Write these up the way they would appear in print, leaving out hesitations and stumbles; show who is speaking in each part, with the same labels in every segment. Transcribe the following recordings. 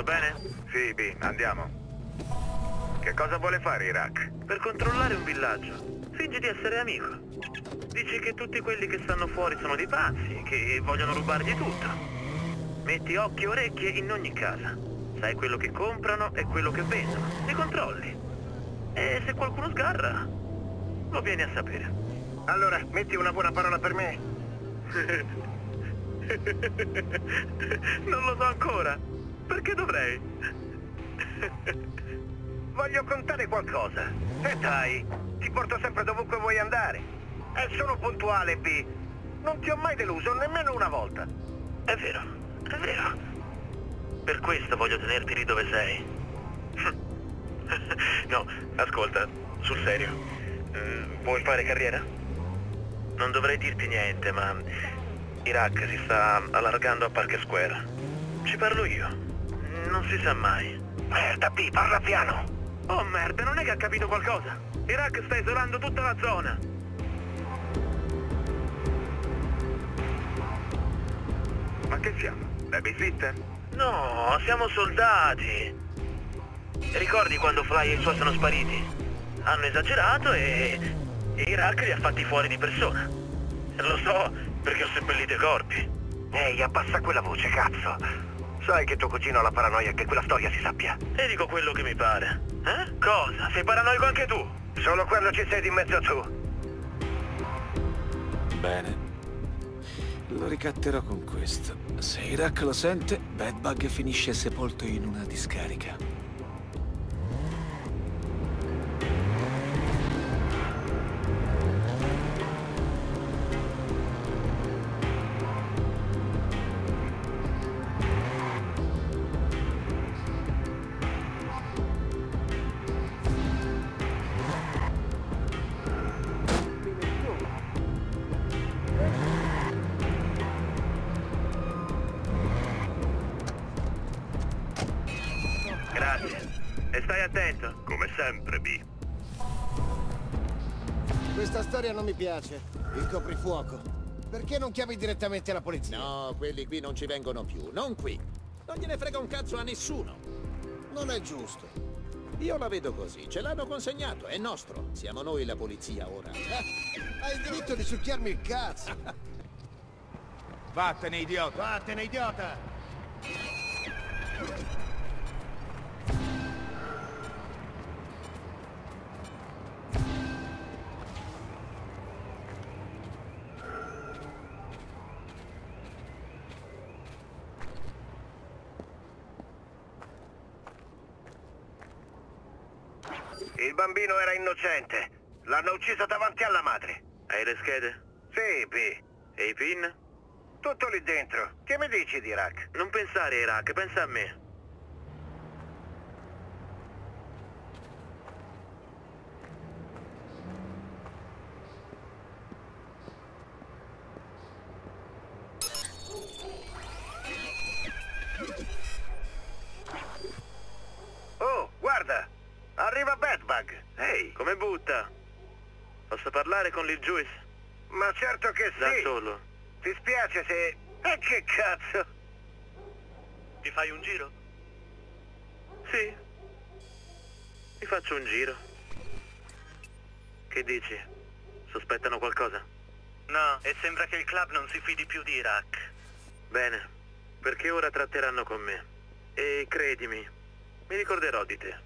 Speaker 1: bene?
Speaker 2: Sì, B, andiamo. Che cosa vuole fare Iraq?
Speaker 1: Per controllare un villaggio. Fingi di essere amico. Dici che tutti quelli che stanno fuori sono dei pazzi, che vogliono rubargli tutto. Metti occhi e orecchie in ogni casa. Sai quello che comprano e quello che vendono. Li controlli. E se qualcuno sgarra, lo vieni a sapere.
Speaker 2: Allora, metti una buona parola per me.
Speaker 1: Non lo so ancora. Perché dovrei?
Speaker 2: Voglio contare qualcosa. E dai, ti porto sempre dovunque vuoi andare. E sono puntuale, B. Non ti ho mai deluso, nemmeno una volta.
Speaker 1: È vero, è vero. Per questo voglio tenerti lì dove sei. No, ascolta, sul serio. Vuoi fare carriera? Non dovrei dirti niente, ma Iraq si sta allargando a Park Square. Ci parlo io. Non si sa mai.
Speaker 2: Merda, B, parla piano.
Speaker 1: Oh merda, non è che ha capito qualcosa? Iraq sta isolando tutta la zona.
Speaker 2: Ma che siamo? Babysitter?
Speaker 1: No, siamo soldati. Ricordi quando Fly e i suoi sono spariti? Hanno esagerato e Iraq li ha fatti fuori di persona. Lo so, perché ho seppellito i corpi.
Speaker 2: Ehi, abbassa quella voce, cazzo. Sai che tuo cugino ha la paranoia che quella storia si sappia.
Speaker 1: E dico quello che mi pare. Cosa? Sei paranoico anche tu?
Speaker 2: Solo quando ci sei di mezzo tu.
Speaker 3: Bene. Lo ricatterò con questo. Se Iraq lo sente, Bedbug finisce sepolto in una discarica.
Speaker 1: Grazie. E stai attento.
Speaker 2: Come sempre, B.
Speaker 4: Questa storia non mi piace. Il coprifuoco. Perché non chiami direttamente la polizia?
Speaker 5: No, quelli qui non ci vengono più. Non qui. Non gliene frega un cazzo a nessuno.
Speaker 4: Non è giusto.
Speaker 5: Io la vedo così. Ce l'hanno consegnato. È nostro. Siamo noi la polizia ora.
Speaker 4: Hai il diritto di succhiarmi il cazzo.
Speaker 6: Vattene, idiota!
Speaker 4: Vattene, idiota!
Speaker 2: Il bambino era innocente. L'hanno ucciso davanti alla madre.
Speaker 1: Hai le schede?
Speaker 2: Sì, B.
Speaker 1: E i pin?
Speaker 2: Tutto lì dentro. Che mi dici di Iraq?
Speaker 1: Non pensare a Iraq, pensa a me.
Speaker 2: Oh, guarda! Arriva Bedbug. Ehi!
Speaker 1: Come butta? Posso parlare con Lil Juice?
Speaker 2: Ma certo che
Speaker 1: Da
Speaker 2: sì!
Speaker 1: solo.
Speaker 2: Ti spiace se... che cazzo?
Speaker 1: Ti fai un giro? Sì. Mi faccio un giro. Che dici? Sospettano qualcosa? No, e sembra che il club non si fidi più di Iraq. Bene, perché ora tratteranno con me. E credimi, mi ricorderò di te.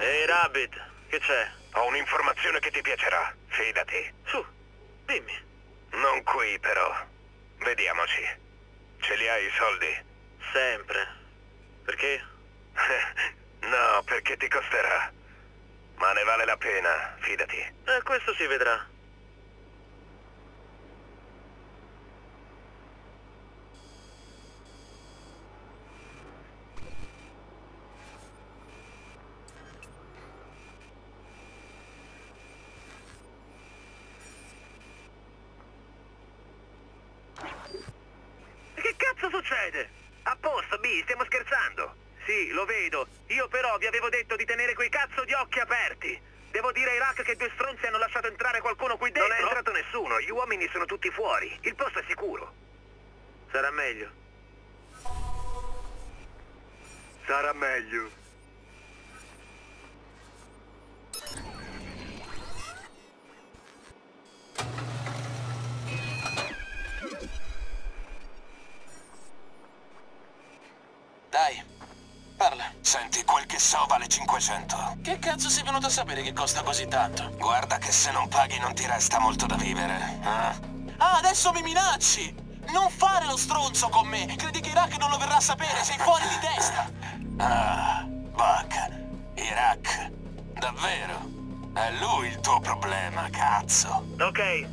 Speaker 1: Ehi, Rabbit, che c'è?
Speaker 2: Ho un'informazione che ti piacerà, fidati.
Speaker 1: Su, dimmi.
Speaker 2: Non qui, però. Vediamoci. Ce li hai i soldi?
Speaker 1: Sempre. Perché?
Speaker 2: No, perché ti costerà. Ma ne vale la pena, fidati.
Speaker 1: Questo si vedrà.
Speaker 2: Che cazzo succede? A posto, B, stiamo scherzando.
Speaker 1: Sì, lo vedo. Io però vi avevo detto di tenere quei cazzo di occhi aperti. Devo dire ai Rack che 2 stronzi hanno lasciato entrare qualcuno qui dentro?
Speaker 2: Non è entrato nessuno, gli uomini sono tutti fuori. Il posto è sicuro.
Speaker 1: Sarà meglio.
Speaker 2: Sarà meglio.
Speaker 6: Dai, parla.
Speaker 7: Senti, quel che so vale 500.
Speaker 6: Che cazzo sei venuto a sapere che costa così tanto?
Speaker 7: Guarda che se non paghi non ti resta molto da vivere, eh?
Speaker 6: Ah, adesso mi minacci! Non fare lo stronzo con me! Credi che Iraq non lo verrà a sapere? Sei fuori di testa!
Speaker 7: Ah, Buck, Iraq. Davvero? È lui il tuo problema, cazzo.
Speaker 1: Ok.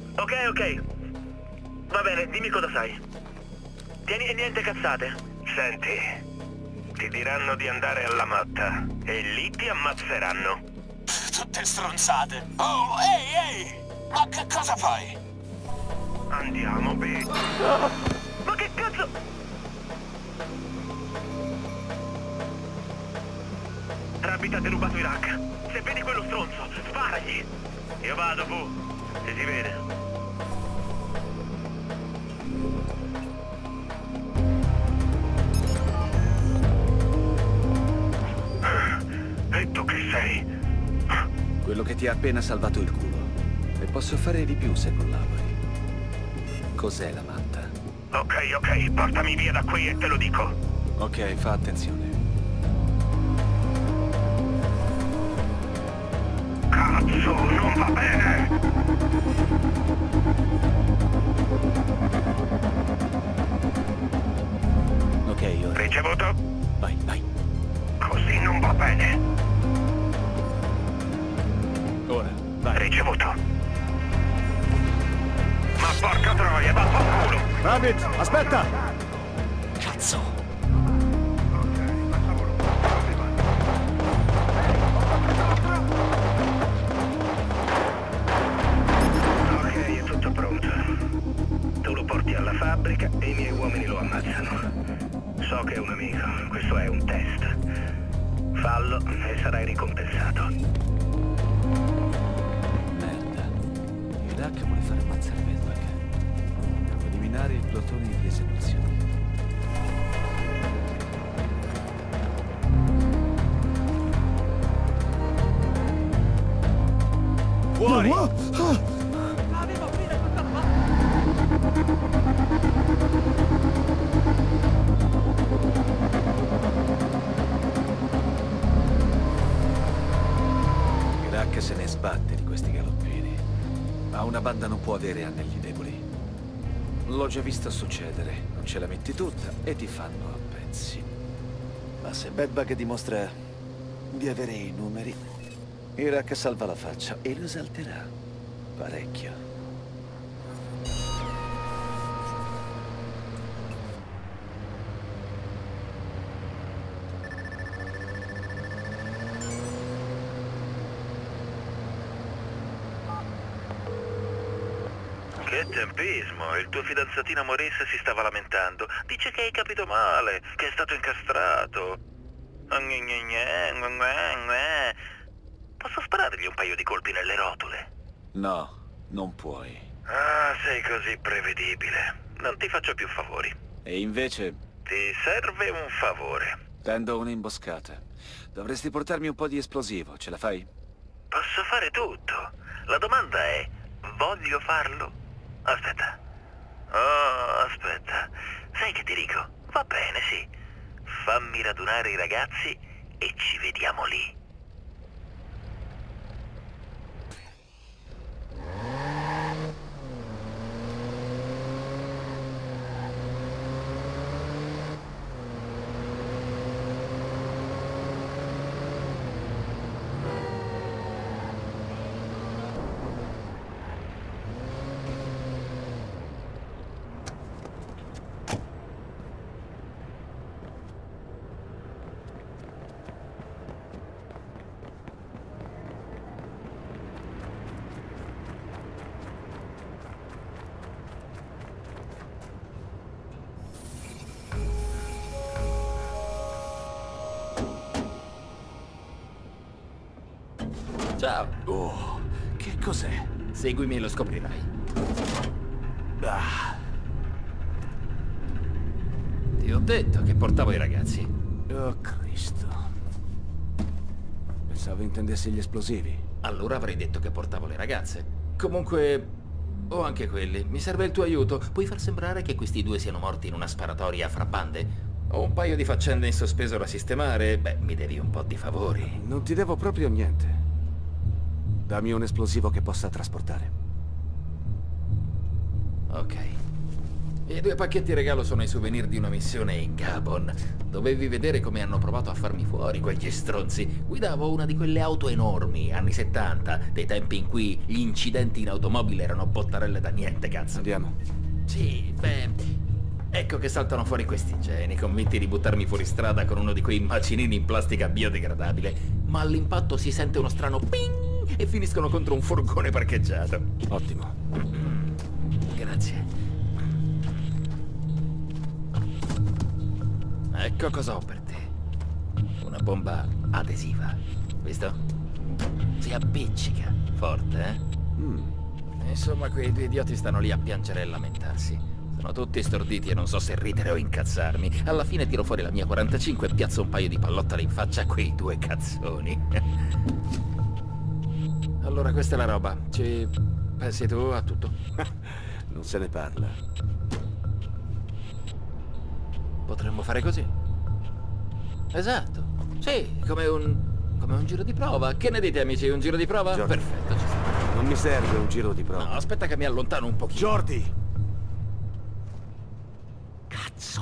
Speaker 1: Va bene, dimmi cosa sai. Tieni e niente cazzate.
Speaker 2: Senti, ti diranno di andare alla matta e lì ti ammazzeranno.
Speaker 6: Tutte stronzate!
Speaker 7: Oh, ehi! Ma che cosa fai?
Speaker 2: Andiamo, B.
Speaker 1: Ma che cazzo? Rabbit ha derubato Iraq. Se vedi quello stronzo, sparagli. Io vado, Fu. Se si vede.
Speaker 2: E tu che sei?
Speaker 3: Quello che ti ha appena salvato il culo. E posso fare di più se collabori. Cos'è la matta?
Speaker 2: Ok, portami via da qui e te lo dico.
Speaker 3: Ok, fa attenzione.
Speaker 2: Cazzo, non va bene!
Speaker 3: Ok, ora.
Speaker 2: Ricevuto?
Speaker 3: Vai.
Speaker 2: Così non va bene.
Speaker 3: Ora, vai.
Speaker 2: Ricevuto. Ma porca troia, vaffanculo!
Speaker 4: Rabbit, aspetta!
Speaker 6: Cazzo!
Speaker 2: Ok, è tutto pronto. Tu lo porti alla fabbrica e i miei uomini lo ammazzano. So che è un amico, questo è un test. Fallo e sarai ricompensato.
Speaker 3: Merda. Iraq vuole far ammazzare Bedbug. Devo eliminare il plotone di esecuzione.
Speaker 4: Fuori!
Speaker 3: Iraq se ne sbatte di questi galoppini. Ma una banda non può avere anelli deboli. L'ho già visto succedere. Non ce la metti tutta e ti fanno a pezzi. Ma se Bedbug dimostra di avere i numeri, Iraq salva la faccia e lo esalterà parecchio.
Speaker 1: Che tempismo, il tuo fidanzatino Maurice si stava lamentando. Dice che hai capito male, che è stato incastrato. Posso sparargli un paio di colpi nelle rotule?
Speaker 3: No, non puoi.
Speaker 1: Ah, sei così prevedibile. Non ti faccio più favori.
Speaker 3: E invece
Speaker 1: Ti serve un favore.
Speaker 3: tendo un'imboscata. Dovresti portarmi un po' di esplosivo, ce la fai?
Speaker 1: Posso fare tutto. La domanda è, voglio farlo? Aspetta. Oh, aspetta. Sai che ti dico? Va bene, sì. Fammi radunare i ragazzi e ci vediamo lì.
Speaker 8: Ciao.
Speaker 3: Oh, che cos'è?
Speaker 8: Seguimi e lo scoprirai.
Speaker 3: Ah,
Speaker 8: Ti ho detto che portavo i ragazzi.
Speaker 3: oh Cristo. Pensavo intendessi gli esplosivi.
Speaker 8: Allora avrei detto che portavo le ragazze. Comunque, ho anche quelli. Mi serve il tuo aiuto. Puoi far sembrare che questi due siano morti in una sparatoria fra bande? Ho un paio di faccende in sospeso da sistemare. Beh, mi devi un po' di favori.
Speaker 3: Non ti devo proprio niente. Dammi un esplosivo che possa trasportare.
Speaker 8: Ok. I 2 pacchetti regalo sono i souvenir di una missione in Gabon. Dovevi vedere come hanno provato a farmi fuori quegli stronzi. Guidavo una di quelle auto enormi, anni 70, dei tempi in cui gli incidenti in automobile erano bottarelle da niente, cazzo.
Speaker 3: Andiamo.
Speaker 8: Sì, beh... Ecco che saltano fuori questi geni, convinti di buttarmi fuori strada con uno di quei macinini in plastica biodegradabile. Ma all'impatto si sente uno strano ping e finiscono contro un furgone parcheggiato.
Speaker 3: Ottimo.
Speaker 8: Grazie. Ecco cosa ho per te. Una bomba adesiva. Visto? Si appiccica. Forte, eh? Insomma, quei 2 idioti stanno lì a piangere e lamentarsi. Sono tutti storditi e non so se ridere o incazzarmi. Alla fine tiro fuori la mia 45 e piazzo un paio di pallottole in faccia a quei 2 cazzoni. Allora questa è la roba. Ci pensi tu a tutto?
Speaker 3: Non se ne parla.
Speaker 8: Potremmo fare così. Esatto. Sì, come un giro di prova. Che ne dite, amici? Un giro di prova?
Speaker 3: Jordi.
Speaker 8: Perfetto, ci sta.
Speaker 3: Non mi serve un giro di prova.
Speaker 8: No, aspetta che mi allontano un pochino.
Speaker 3: Jordi!
Speaker 8: Cazzo.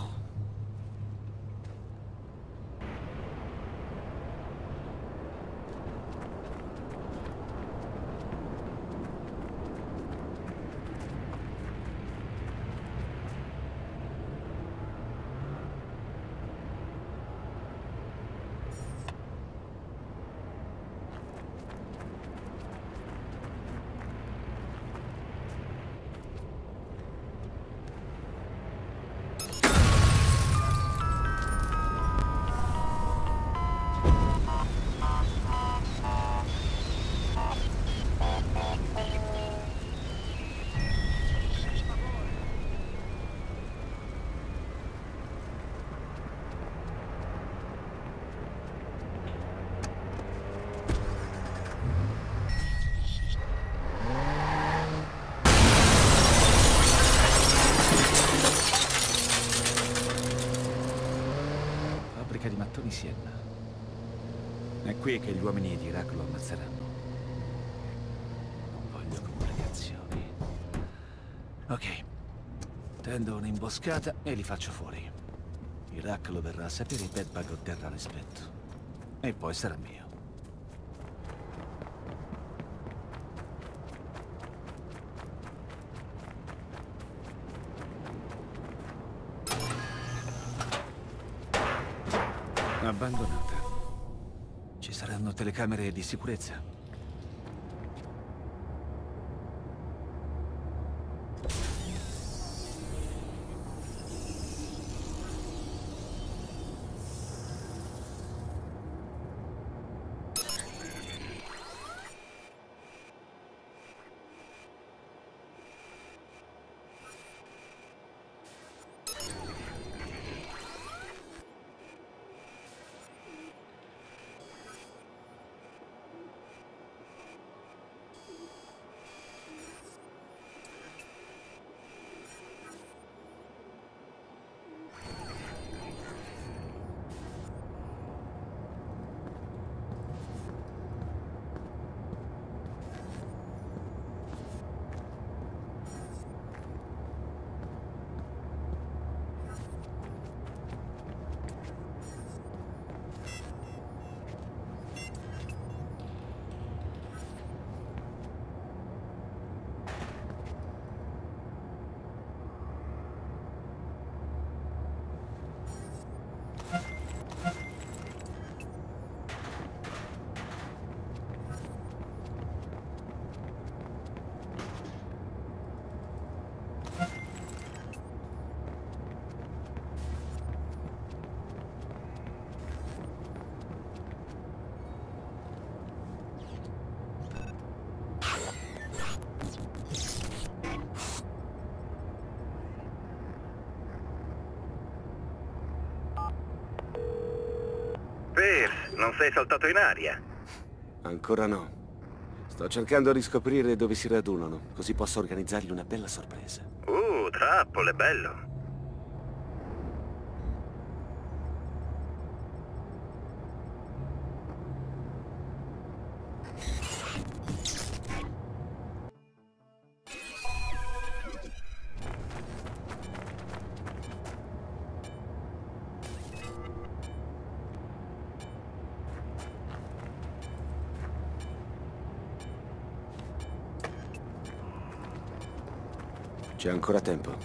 Speaker 3: Di mattoni Sienna. È qui che gli uomini di Iraq lo ammazzeranno. Non voglio complicazioni. Ok. Tendo un'imboscata e li faccio fuori. Iraq lo verrà a sapere e Bedbug otterrà rispetto. E poi sarà mio. Abbandonata. Ci saranno telecamere di sicurezza.
Speaker 2: Non sei saltato in aria?
Speaker 9: Ancora no. Sto cercando di scoprire dove si radunano, così posso organizzargli una bella sorpresa.
Speaker 2: Trappole, bello.
Speaker 9: C'è ancora tempo.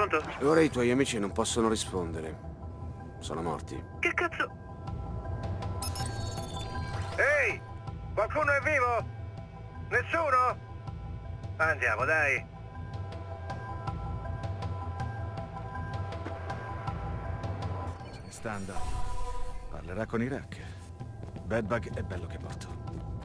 Speaker 1: Pronto?
Speaker 9: Ora i tuoi amici non possono rispondere. Sono morti.
Speaker 1: Che cazzo? Ehi! Qualcuno è vivo? Nessuno? Andiamo, dai.
Speaker 3: Se ne sta andando. Parlerà con Iraq. Bedbug è bello che morto.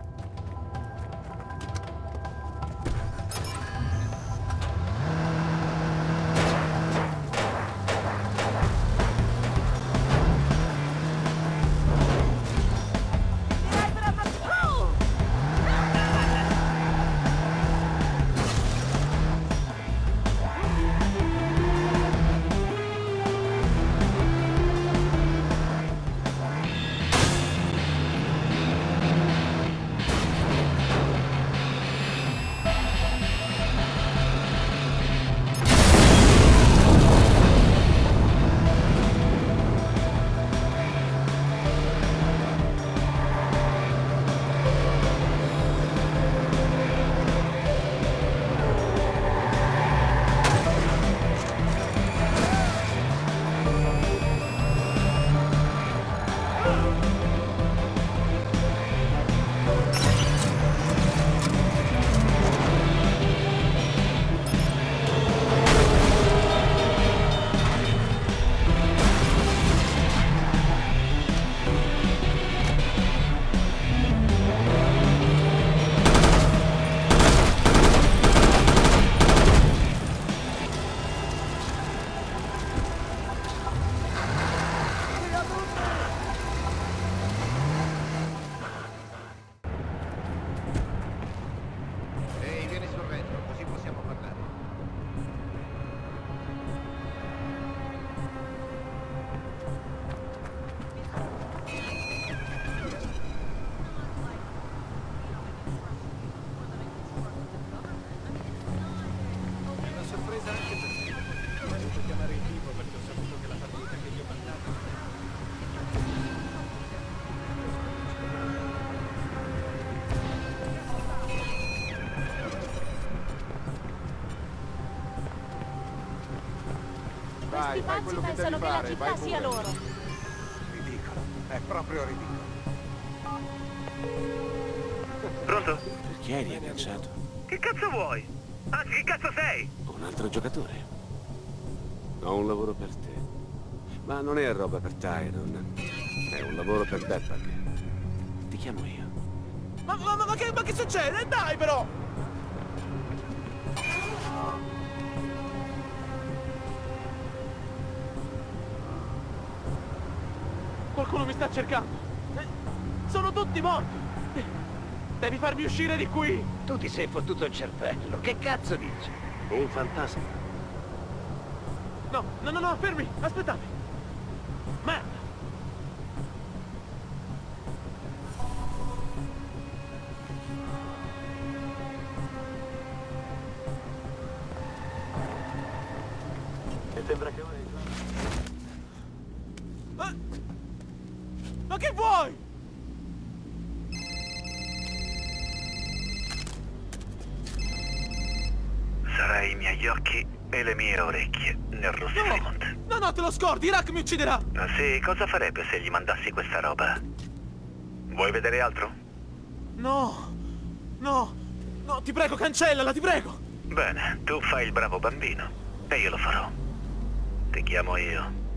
Speaker 10: Questi pazzi pensano che la città sia loro.
Speaker 4: Ridicolo, è proprio ridicolo.
Speaker 1: Pronto?
Speaker 9: Perché eri agganciato?
Speaker 1: Che cazzo vuoi? Anzi, che cazzo sei?
Speaker 9: Un altro giocatore? Ho un lavoro per te. Ma non è roba per Tyron. È un lavoro per Bedbug. Ti chiamo io.
Speaker 6: Ma che succede? Dai però! Qualcuno mi sta cercando. Sono tutti morti. Devi farmi uscire di qui.
Speaker 2: Tu ti sei fottuto il cervello. Che cazzo dici? Un fantasma.
Speaker 6: No, fermi. Aspettate. Merda.
Speaker 2: E sembra che ora
Speaker 6: Ma che vuoi?
Speaker 1: Sarai i miei occhi e le mie orecchie nel Rossifront.
Speaker 6: No, te lo scordi, Iraq mi ucciderà!
Speaker 1: Ma sì, cosa farebbe se gli mandassi questa roba? Vuoi vedere altro?
Speaker 6: No, ti prego, cancellala, ti prego!
Speaker 1: Bene, tu fai il bravo bambino e io lo farò. Ti chiamo io.